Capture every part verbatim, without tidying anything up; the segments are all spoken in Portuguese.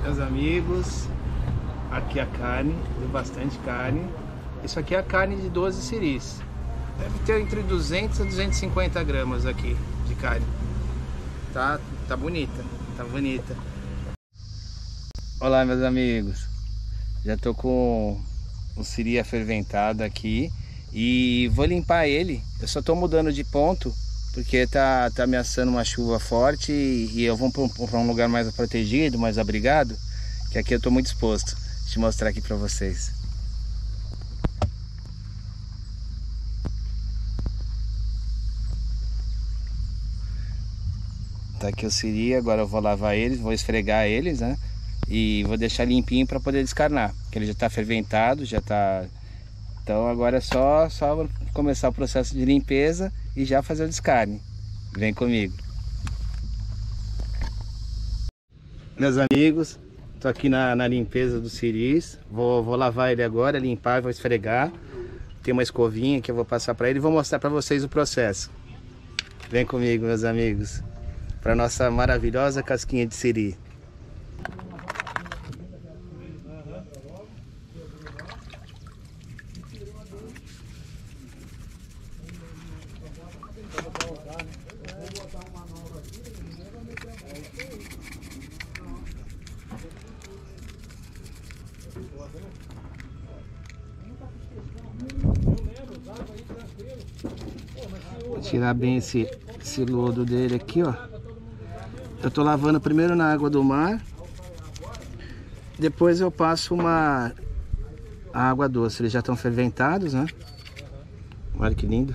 Meus amigos, aqui a carne, deu bastante carne. Isso aqui é a carne de doze siris. Deve ter entre duzentos a duzentos e cinquenta gramas aqui de carne. Tá, tá bonita, tá bonita. Olá, meus amigos. Já tô com o siri aferventado aqui e vou limpar ele. Eu só tô mudando de ponto porque tá, tá ameaçando uma chuva forte e, e eu vou para um lugar mais protegido, mais abrigado, que aqui eu tô muito exposto. Deixa eu mostrar aqui para vocês. Tá aqui o siri, agora eu vou lavar eles, vou esfregar eles, né? E vou deixar limpinho para poder descarnar, porque ele já tá ferventado, já tá... Então agora é só, só começar o processo de limpeza e já fazer o descarne. Vem comigo. Meus amigos, tô aqui na, na limpeza dos siris. Vou, vou lavar ele agora, limpar, vou esfregar. Tem uma escovinha que eu vou passar para ele e vou mostrar para vocês o processo. Vem comigo, meus amigos, para nossa maravilhosa casquinha de siri. Vou tirar bem esse, esse lodo dele aqui, ó. Eu tô lavando primeiro na água do mar, depois eu passo uma água doce. Eles já estão ferventados, né? Olha que lindo.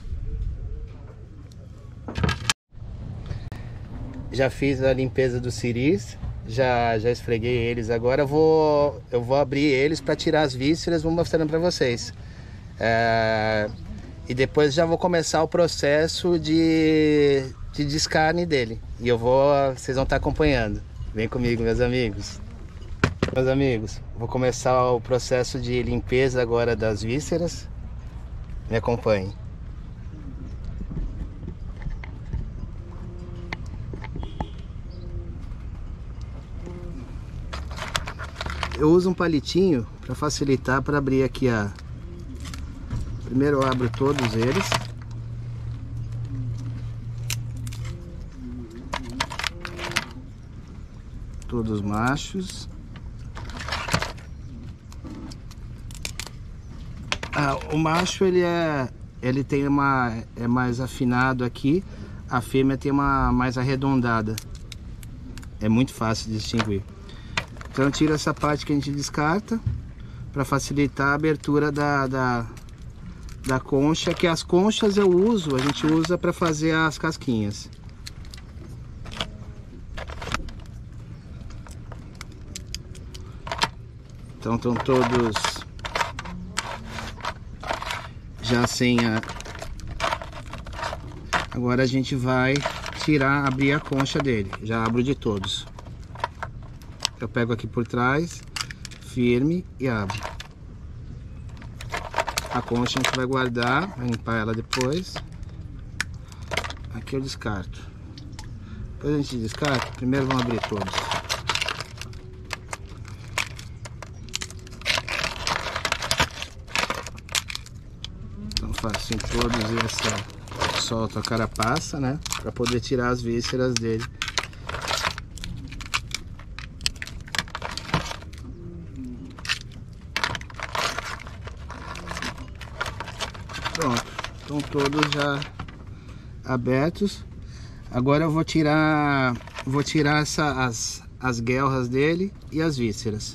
Já fiz a limpeza dos siris, já, já esfreguei eles. Agora eu vou, eu vou abrir eles para tirar as vísceras, vou mostrando para vocês. É, e depois já vou começar o processo de, de descarne dele. E eu vou, vocês vão estar acompanhando. Vem comigo, meus amigos. Meus amigos, vou começar o processo de limpeza agora das vísceras. Me acompanhem. Eu uso um palitinho para facilitar, para abrir aqui a... Primeiro eu abro todos eles. Todos machos. Ah, o macho ele é, ele tem uma, é mais afinado aqui. A fêmea tem uma mais arredondada. É muito fácil de distinguir. Então tira essa parte que a gente descarta para facilitar a abertura da, da, da concha, que as conchas eu uso, a gente usa para fazer as casquinhas. Então estão todos já sem a... Agora a gente vai tirar, abrir a concha dele. Já abro de todos. Eu pego aqui por trás, firme e abro. A concha a gente vai guardar, vai limpar ela depois. Aqui eu descarto. Depois a gente descarta, primeiro vamos abrir todos. Então faço em todos essa, solto a carapaça, né? Para poder tirar as vísceras dele. Pronto, estão todos já abertos. Agora eu vou tirar, vou tirar essa, as, as guelras dele e as vísceras.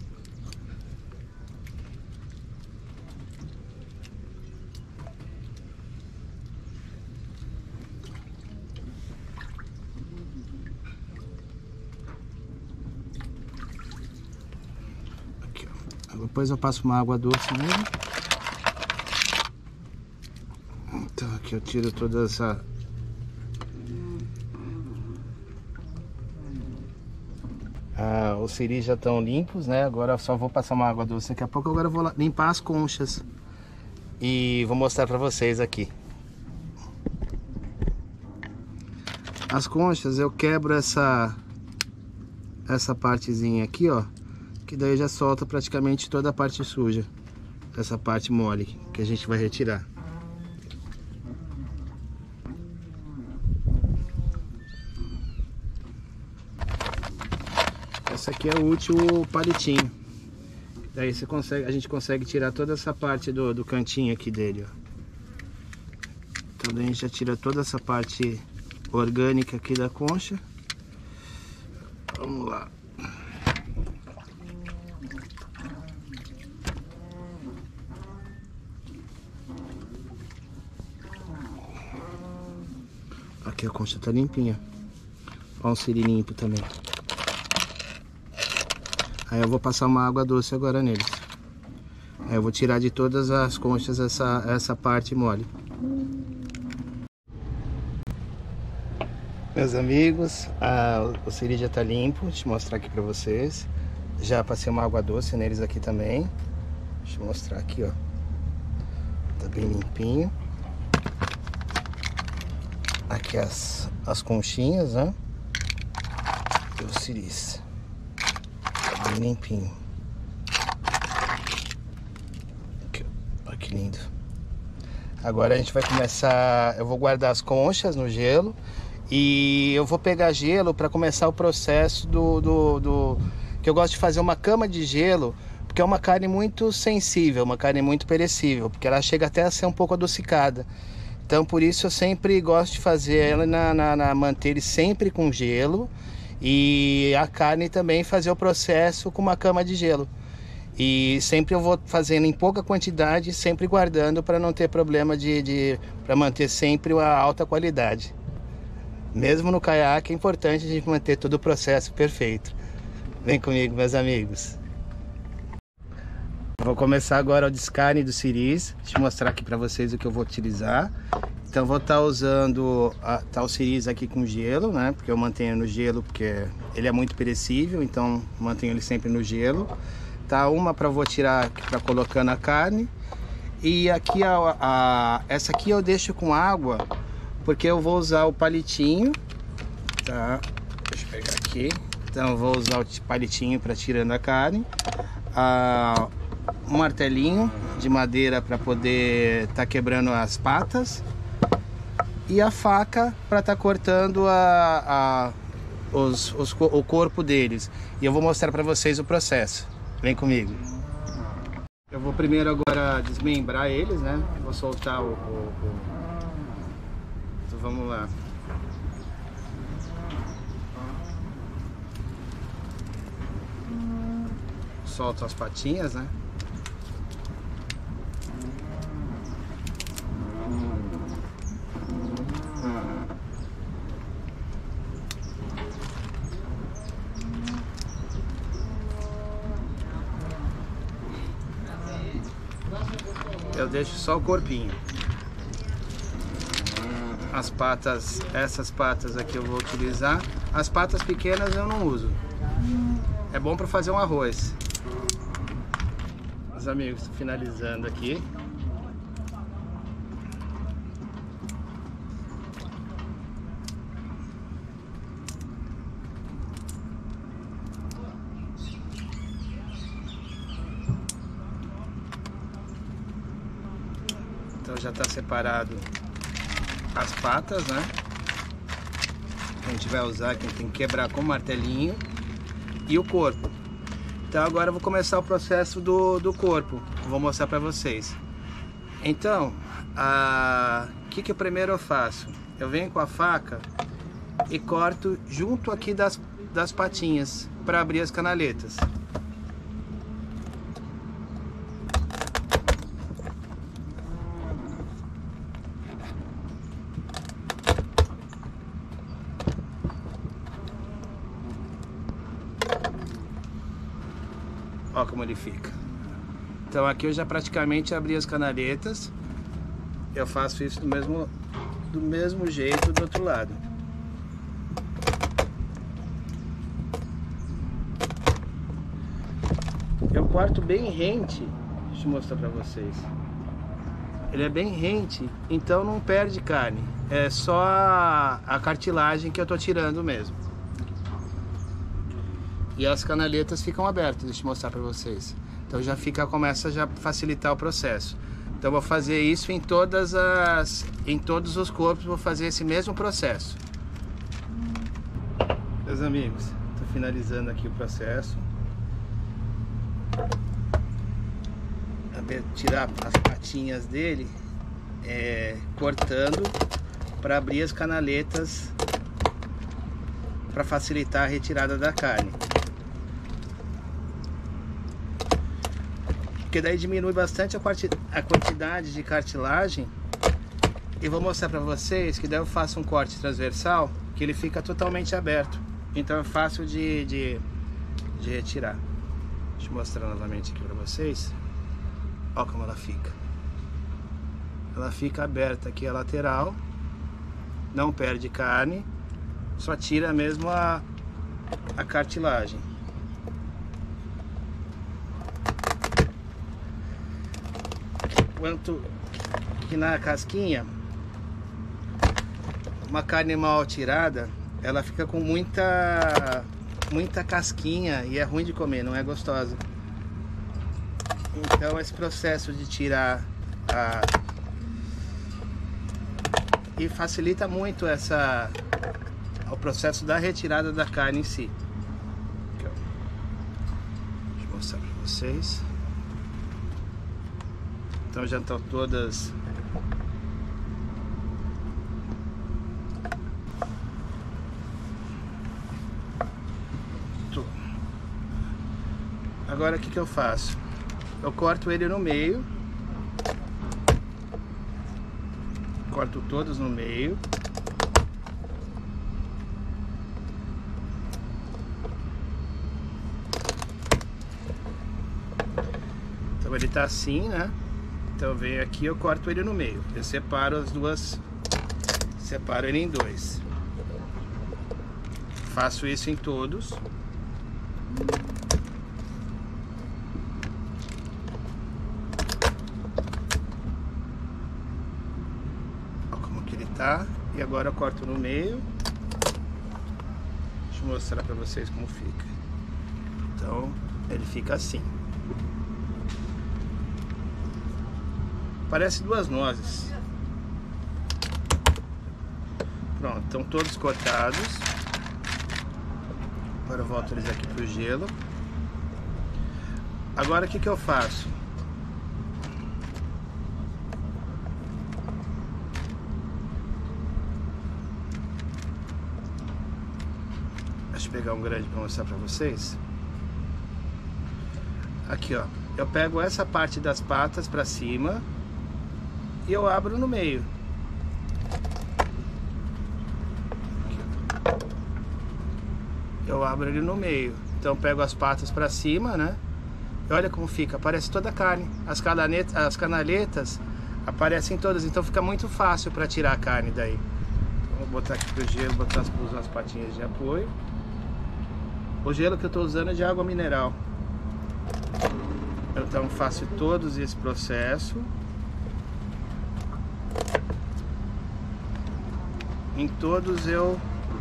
Aqui, ó. Depois eu passo uma água doce nele. Então aqui eu tiro toda essa... Ah, os siris já estão limpos, né? Agora eu só vou passar uma água doce daqui a pouco. Agora eu vou limpar as conchas e vou mostrar pra vocês aqui. As conchas eu quebro essa essa partezinha aqui, ó, que daí já solta praticamente toda a parte suja, essa parte mole que a gente vai retirar. Essa aqui é o último palitinho. Daí você consegue, a gente consegue tirar toda essa parte do, do cantinho aqui dele, ó. Então daí a gente já tira toda essa parte orgânica aqui da concha. Vamos lá. Aqui a concha tá limpinha. Olha um siri limpo também. Aí eu vou passar uma água doce agora neles. Aí eu vou tirar de todas as conchas essa, essa parte mole. Meus amigos, a, o siri já tá limpo. Deixa eu mostrar aqui pra vocês. Já passei uma água doce neles aqui também. Deixa eu mostrar aqui, ó. Tá bem limpinho. Aqui as, as conchinhas, né? E os siris. Bem limpinho. Aqui, olha que lindo. Agora a gente vai começar. Eu vou guardar as conchas no gelo e eu vou pegar gelo para começar o processo do, do, do que eu gosto de fazer uma cama de gelo, porque é uma carne muito sensível, uma carne muito perecível, porque ela chega até a ser um pouco adocicada. Então por isso eu sempre gosto de fazer ela na, na, na manter ele sempre com gelo. E a carne também fazer o processo com uma cama de gelo. E sempre eu vou fazendo em pouca quantidade, sempre guardando para não ter problema de, de para manter sempre a alta qualidade. Mesmo no caiaque é importante a gente manter todo o processo perfeito. Vem comigo, meus amigos. Vou começar agora o descarne do siris. Deixa eu mostrar aqui para vocês o que eu vou utilizar. Então vou estar tá usando a, tá o siris aqui com gelo, né? Porque eu mantenho no gelo porque ele é muito perecível, então mantenho ele sempre no gelo. Tá, uma para vou tirar para colocar na carne. E aqui a, a essa aqui eu deixo com água, porque eu vou usar o palitinho, tá? Deixa eu pegar aqui. Então eu vou usar o palitinho para tirando a carne. A, um martelinho de madeira para poder estar tá quebrando as patas. E a faca para estar tá cortando a, a, os, os, o corpo deles. E eu vou mostrar para vocês o processo. Vem comigo. Eu vou primeiro agora desmembrar eles, né? Vou soltar o... o, o... Então vamos lá. Solto as patinhas, né? Eu deixo só o corpinho. As patas, essas patas aqui eu vou utilizar. As patas pequenas eu não uso. É bom para fazer um arroz. Meus amigos, estou finalizando aqui. Então já está separado as patas, né? A gente vai usar, que tem que quebrar com o martelinho, e o corpo. Então agora eu vou começar o processo do, do corpo. Vou mostrar para vocês. Então, o que que primeiro eu faço? Eu venho com a faca e corto junto aqui das, das patinhas para abrir as canaletas. Ó como ele fica. Então aqui eu já praticamente abri as canaletas. Eu faço isso do mesmo, do mesmo jeito do outro lado. Eu corto bem rente. Deixa eu mostrar pra vocês. Ele é bem rente, então não perde carne. É só a, a cartilagem que eu tô tirando mesmo. e as canaletas ficam abertas. Deixa eu mostrar para vocês. Então já fica, começa já a facilitar o processo. Então vou fazer isso em todas as, em todos os corpos, vou fazer esse mesmo processo. Meus amigos, estou finalizando aqui o processo. Tirar as patinhas dele, é, cortando para abrir as canaletas para facilitar a retirada da carne. Porque daí diminui bastante a quantidade de cartilagem. E vou mostrar para vocês que daí eu faço um corte transversal que ele fica totalmente aberto. Então é fácil de, de, de retirar. Deixa eu mostrar novamente aqui para vocês. Olha como ela fica. Ela fica aberta aqui a lateral. Não perde carne. Só tira mesmo a, a cartilagem. Quanto que na casquinha, uma carne mal tirada, ela fica com muita muita casquinha e é ruim de comer, não é gostosa. Então esse processo de tirar a... e facilita muito essa o processo da retirada da carne em si. Aqui, ó. Deixa eu mostrar para vocês. Então já estão todas agora o que que eu faço? Eu corto ele no meio, corto todos no meio. Então ele tá assim, né? Então eu venho aqui, eu corto ele no meio. Eu separo as duas, separo ele em dois. Faço isso em todos. Olha como que ele tá. E agora eu corto no meio. Deixa eu mostrar pra vocês como fica. Então ele fica assim. Parece duas nozes. Pronto, estão todos cortados. Agora eu volto eles aqui pro gelo. Agora o que que eu faço? Deixa eu pegar um grande para mostrar para vocês. Aqui, ó. Eu pego essa parte das patas para cima e eu abro no meio. Aqui, eu abro ele no meio. Então pego as patas para cima, né? E olha como fica, aparece toda a carne. As canaletas, as canaletas aparecem todas, então fica muito fácil para tirar a carne daí. Então, vou botar aqui pro gelo, botar as, as patinhas de apoio. O gelo que eu estou usando é de água mineral. Então faço todos esse processo. Em todos eu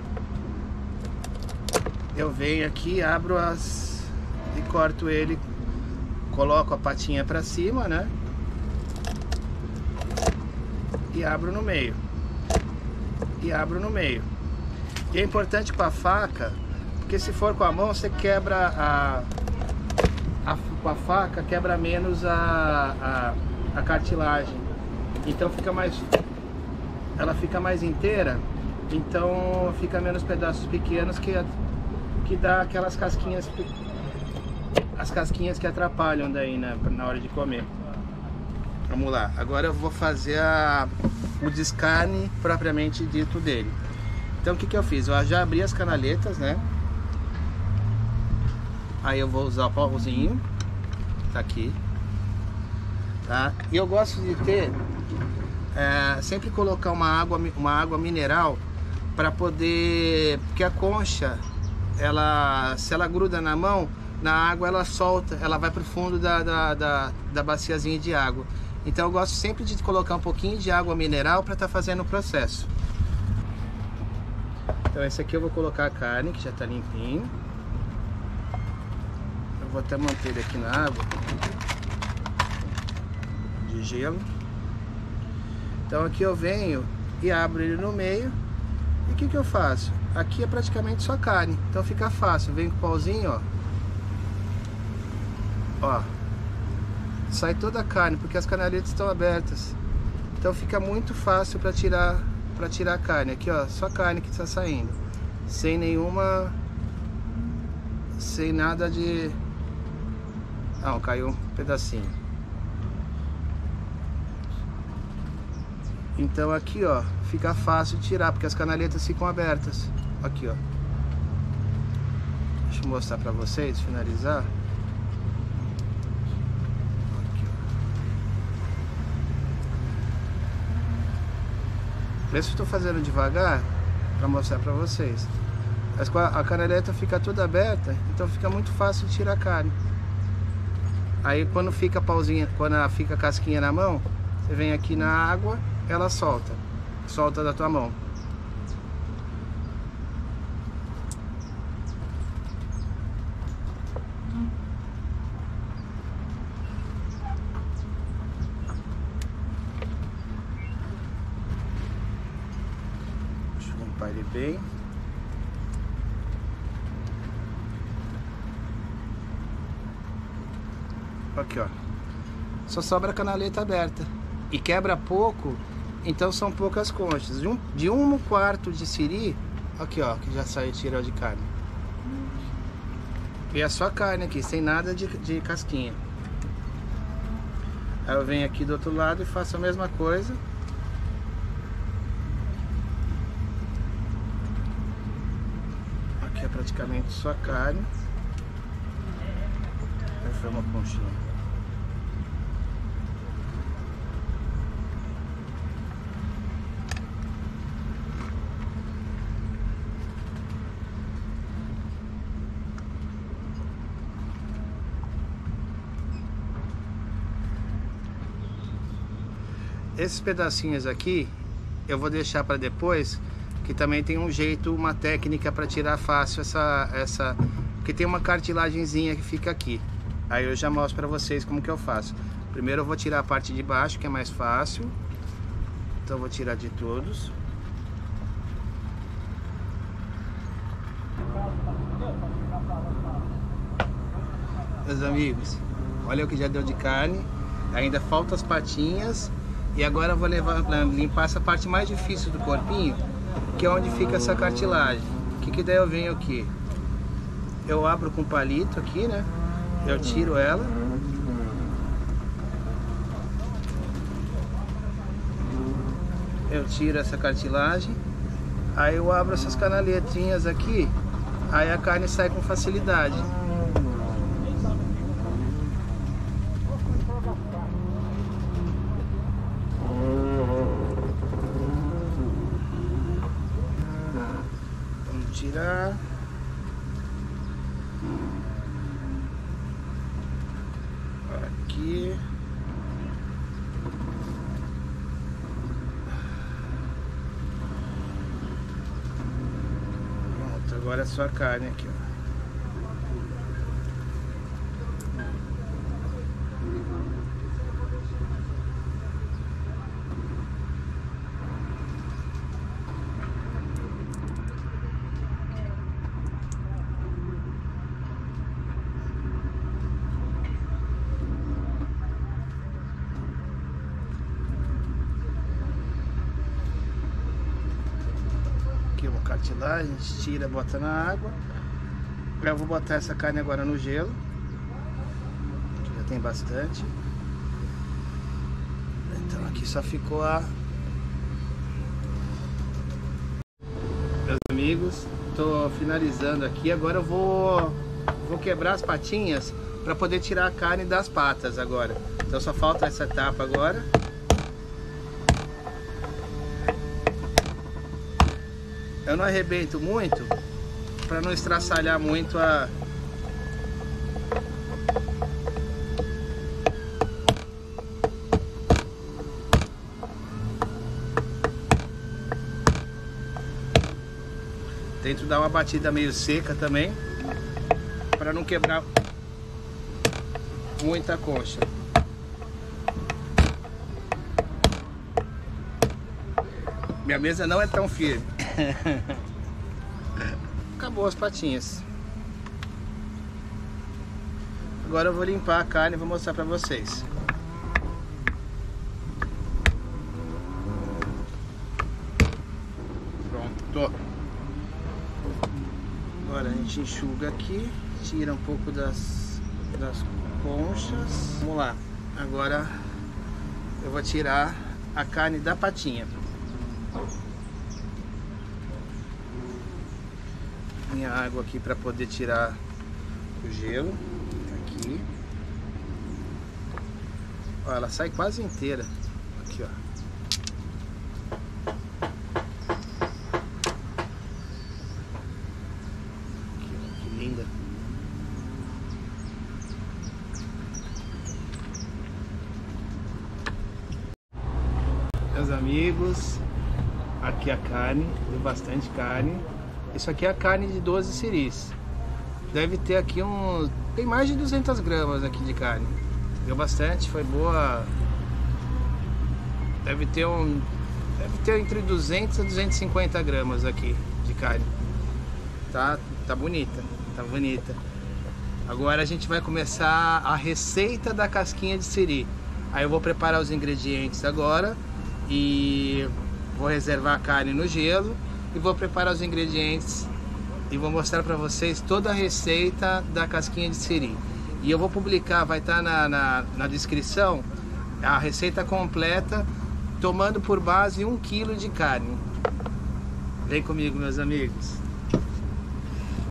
eu venho aqui, abro as e corto ele, coloco a patinha para cima, né? E abro no meio. E abro no meio. E é importante com a faca, porque se for com a mão você quebra a, a com a faca quebra menos a, a, a cartilagem. Então fica mais ela fica mais inteira, então fica menos pedaços pequenos que, que dá aquelas casquinhas, as casquinhas que atrapalham daí, né, na hora de comer. Vamos lá, agora eu vou fazer a, o descarne propriamente dito dele. Então o que que eu fiz? Eu já abri as canaletas, né? Aí eu vou usar o pauzinho, tá aqui, tá? E eu gosto de ter É, sempre colocar uma água, uma água mineral para poder, porque a concha, ela, se ela gruda na mão, na água ela solta, ela vai para o fundo da, da, da, da baciazinha de água. Então eu gosto sempre de colocar um pouquinho de água mineral para estar tá fazendo o processo. Então esse aqui eu vou colocar a carne, que já está limpinho. vou até manter ele aqui na água de gelo. Então aqui eu venho e abro ele no meio. E o que que eu faço? Aqui é praticamente só carne, então fica fácil. Venho com o pauzinho, ó. Ó. Sai toda a carne, porque as canaletas estão abertas. Então fica muito fácil para tirar, para tirar a carne. Aqui, ó, só carne que está saindo. Sem nenhuma... Sem nada de... Ah, caiu um pedacinho. Então aqui, ó, fica fácil de tirar, porque as canaletas ficam abertas. Aqui, ó. Deixa eu mostrar pra vocês, finalizar. Aqui, ó. Por isso eu tô fazendo devagar, pra mostrar pra vocês. Mas a canaleta fica toda aberta, então fica muito fácil de tirar a carne. Aí quando fica pauzinha, quando fica a casquinha na mão, você vem aqui na água, ela solta, solta da tua mão. Deixa eu limpar ele bem. Aqui, ó. Só sobra a canaleta aberta. E quebra pouco, então são poucas conchas. De um, de um quarto de siri, aqui, ó, que já saiu tirou de carne. E é só carne aqui, sem nada de, de casquinha. Aí eu venho aqui do outro lado e faço a mesma coisa. Aqui é praticamente só carne. Aí foi uma conchinha. Esses pedacinhos aqui eu vou deixar para depois, que também tem um jeito, uma técnica para tirar fácil essa, essa, porque tem uma cartilagenzinha que fica aqui. Aí eu já mostro para vocês como que eu faço. Primeiro eu vou tirar a parte de baixo, que é mais fácil. Então eu vou tirar de todos. Meus amigos, olha o que já deu de carne. Ainda faltam as patinhas. E agora eu vou levar, limpar essa parte mais difícil do corpinho, que é onde fica essa cartilagem. O que que daí eu venho aqui? Eu abro com palito aqui, né? Eu tiro ela. Eu tiro essa cartilagem. Aí eu abro essas canaletinhas aqui. Aí a carne sai com facilidade. Tirar. Aqui. Pronto, agora é só a carne aqui, ó. Cartilagem, a gente tira, bota na água. Eu vou botar essa carne agora no gelo, que já tem bastante. Então aqui só ficou a... Meus amigos, tô finalizando aqui. Agora eu vou vou quebrar as patinhas para poder tirar a carne das patas agora. Então só falta essa etapa agora. Eu não arrebento muito, para não estraçalhar muito a... Tento dar uma batida meio seca também, para não quebrar, muita concha. Minha mesa não é tão firme. Acabou as patinhas. Agora eu vou limpar a carne e vou mostrar pra vocês. Pronto. Agora a gente enxuga aqui, tira um pouco das, das conchas. Vamos lá. Agora eu vou tirar a carne da patinha. Minha água aqui para poder tirar o gelo. Aqui. Ó, ela sai quase inteira. Aqui, ó. Aqui, ó, que linda. Meus amigos, aqui a carne, deu bastante carne. Isso aqui é a carne de doze siris. Deve ter aqui uns... tem mais de duzentas gramas aqui de carne. Deu bastante, foi boa. Deve ter um... Deve ter entre duzentas a duzentas e cinquenta gramas aqui de carne. Tá, tá bonita, tá bonita. Agora a gente vai começar a receita da casquinha de siri. Aí eu vou preparar os ingredientes agora e vou reservar a carne no gelo e vou preparar os ingredientes e vou mostrar para vocês toda a receita da casquinha de siri. E eu vou publicar, vai estar na, na, na descrição a receita completa, tomando por base um quilo de carne. Vem comigo, meus amigos.